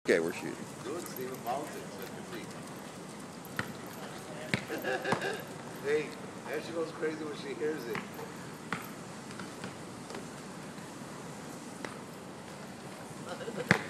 Okay, we're shooting. Good, Steven mounts it so I can see. Hey, and she goes crazy when she hears it.